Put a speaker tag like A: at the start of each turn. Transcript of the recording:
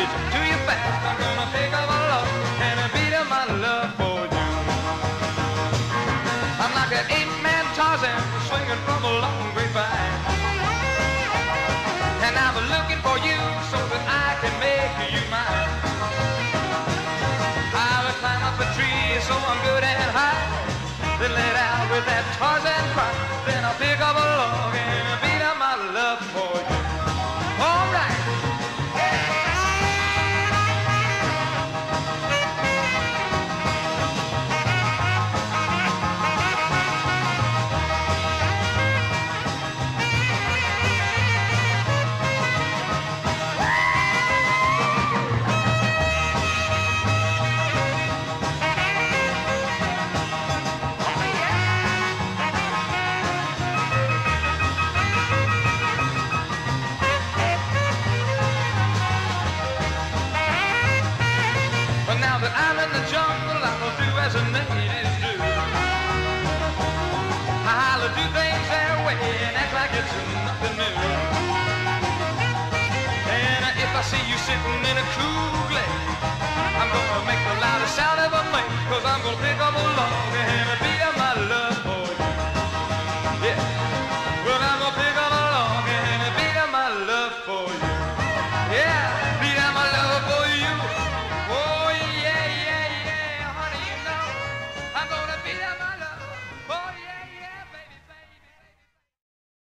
A: message to you fast. I'm gonna pick up a love and a beat of my love for you. I'm like an 8-man Tarzan swinging from a long grapevine, and I'm looking for you so that I can make you mine. I'll climb up a tree so I'm good and high, then let out with that Tarzan cry. Then I'll pick up a log and a beat of my love for you. All right. Now that I'm in the jungle, I will do as the natives do. I'll do things their way and act like it's nothing new. And if I see you sitting in a cool glade, I'm gonna make the loudest sound ever made, 'cause I'm gonna pick up